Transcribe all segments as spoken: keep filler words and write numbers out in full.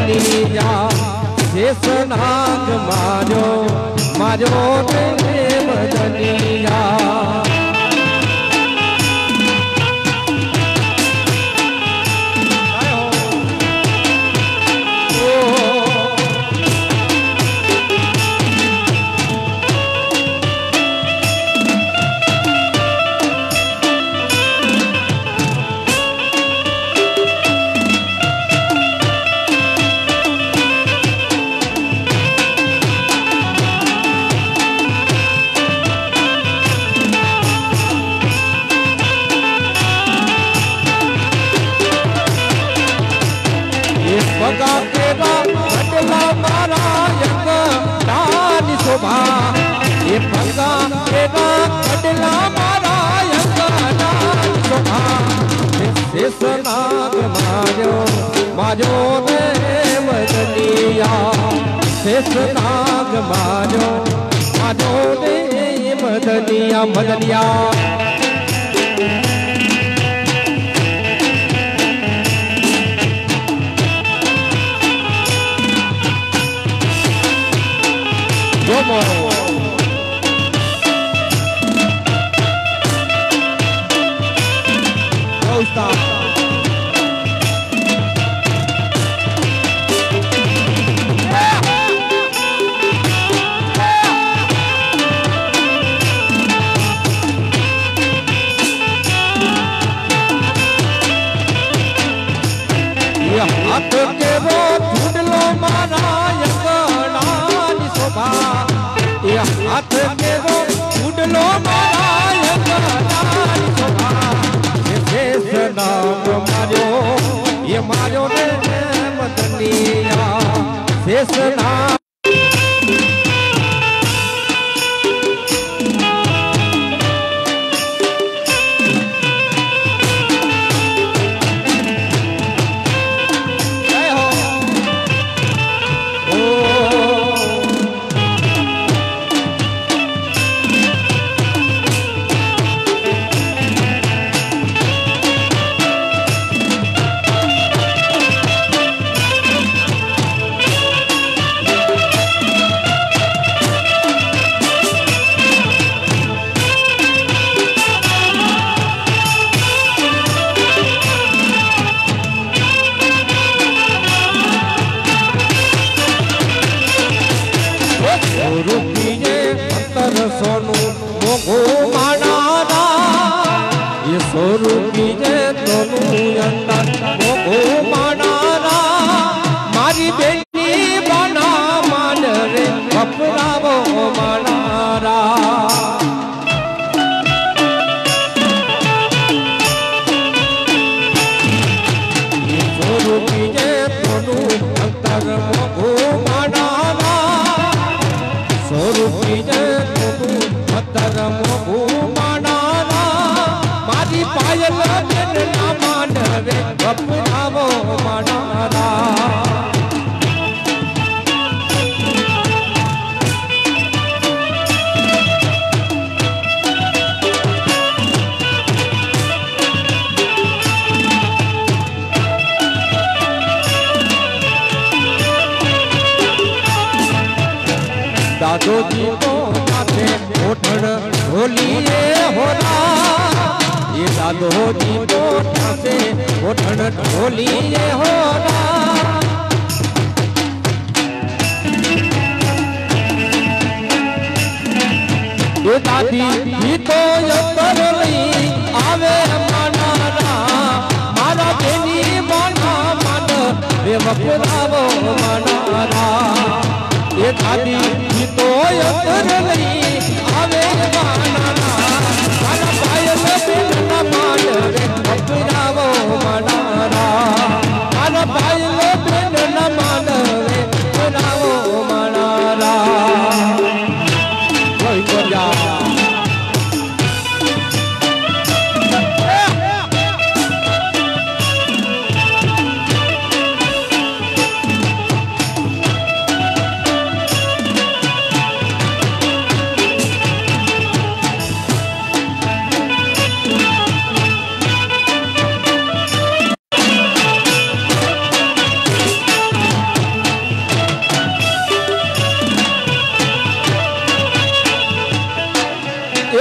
मदनिया शेषनाग मारो मारो रे मदनिया पगा केवा घटला मारा यंग डाली शोभा ये पगा केवा घटला मारा यंग डाली शोभा शेषनाग मारो मारो रे मदनिया शेषनाग मारो मारो रे मदनिया मदनिया Como Costa ये हाथ के वो ढूंढलो मारा यंगनानी शोभा ये हाथ के वो ढूंढलो मारा यंगनानी शोभा ये शेषनाग मारो ये मारो रे मदनिया शेषनाग सोनू मोगो मानारा ये सोनू की जे दोनू अंदर मोगो मानारा मारी बेटी बना मान रे अपना वो मानारा ये सोनू की जे दोनू अंदर मोगो मानारा सोनू की जे मोगू मानारा मारी पायल बेन ना मान रे अपना वो मानारा दादो जी को माथे ओठड़ ढोलिए होना ये दादो जी को माथे ओठड़ ढोलिए होना ये दादी जी तो यतर ली आवे मानारा मारा देनी माना मान रे बपुरावो मानारा ये दादी जी तो यतर ली आवे मानारा मारा पायल बिन न मान रे बपुरावो मानारा मारा पायल बिन न मान रे बपुरावो मानारा कोई को जा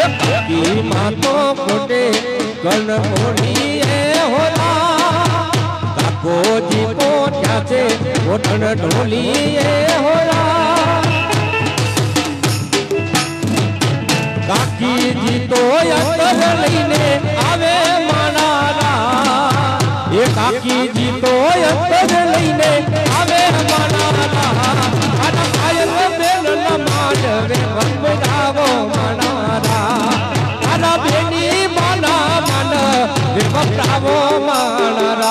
काकी माँ तो फूटे गण मोनी होला काको जी को क्या से ओठन ढोली होला काकी जी तो अंतर लईने आवे मानारा ये काकी जी तो अंतर लईने आवे मानारा आना पायल बेल न मानवे बजावो मानारा आना बेनी माना मान वे बजावो मानारा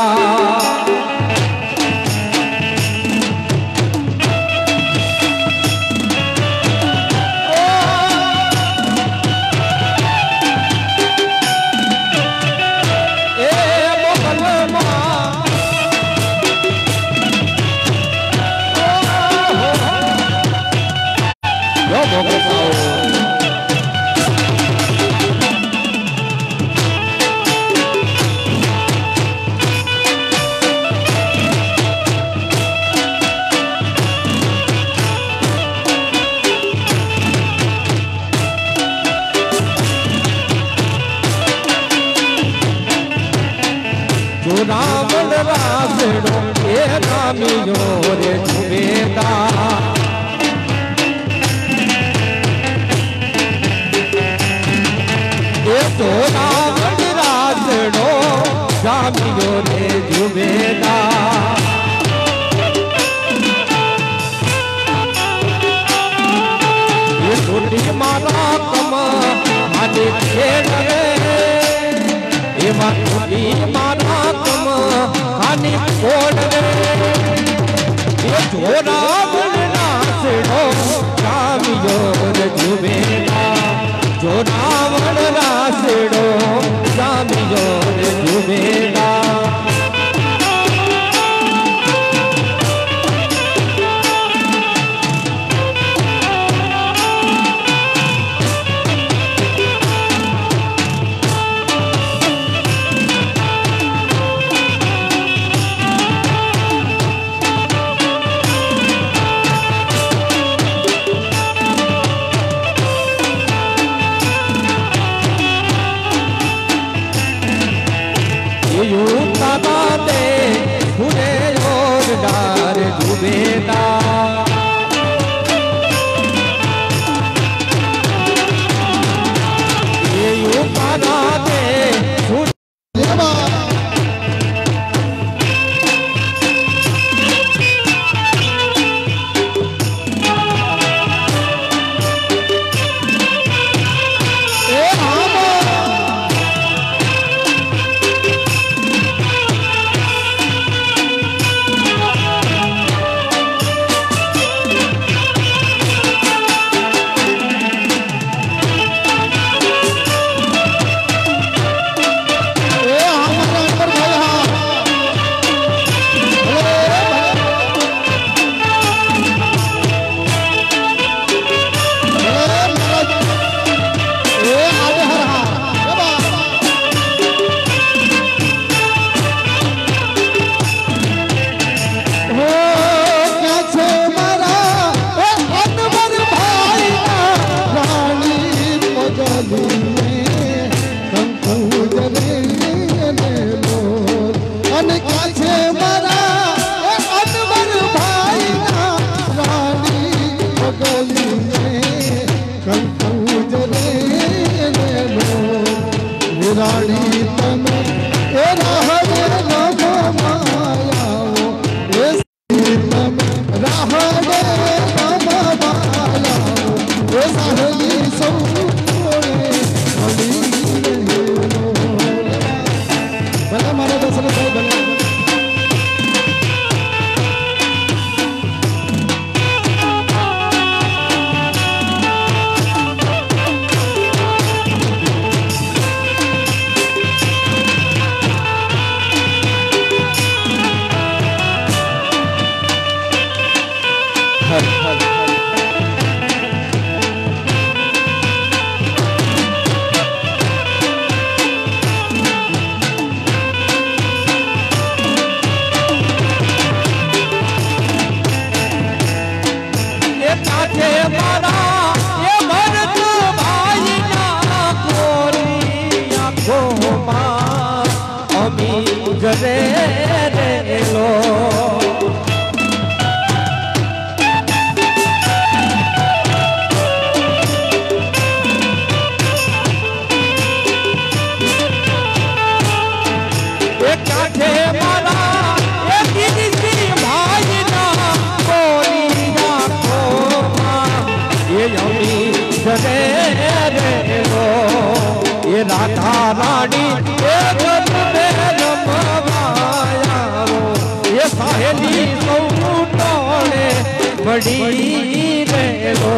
रावण रासड़ो ये नामियो रे जुबेदा ये तो रावण रासड़ो नामियो रे जुबेदा ये छोटी मारा कमा आने खेल रे ये छोटी मारा खानी कोड ये छोरा बनना सेड़ो कामियो रे जुबेदा छोरा बनना सेड़ो कामियो रे जुबेदा जुबेदा ये यू पाना दे ये मारा ये भरत भाई ना राधा रानी ये साहेली सौटोने बड़ी रे लो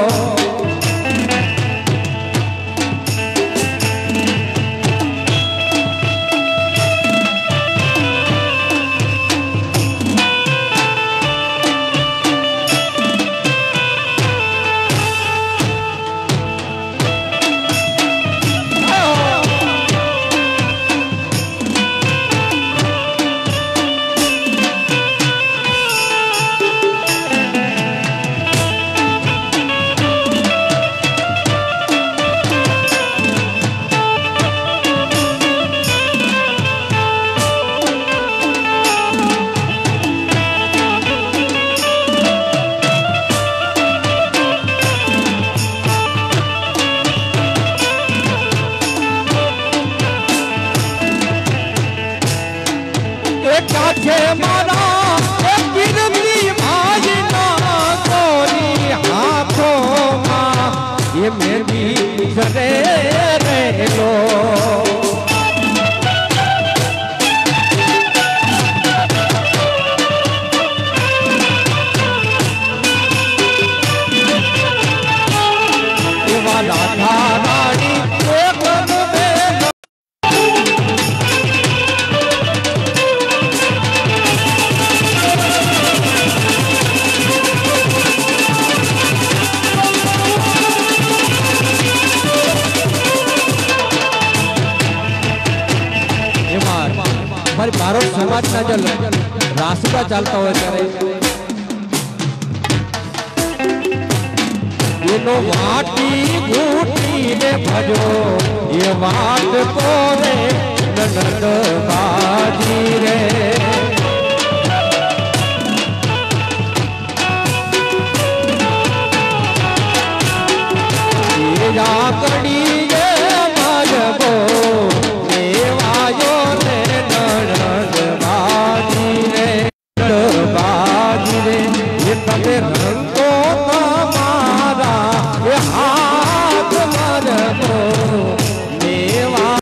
काछे मारा गिरती भाई ना गोरी हाथों मां ये मेरी जरे रे लो ये वाला था रानी हमारे भारत समाज ना जल रास्ता चलता हुआ करे ये नो वाटी घूटी ने भजो ये वाट पोरे ननद बाजी रे ये जा कड़ी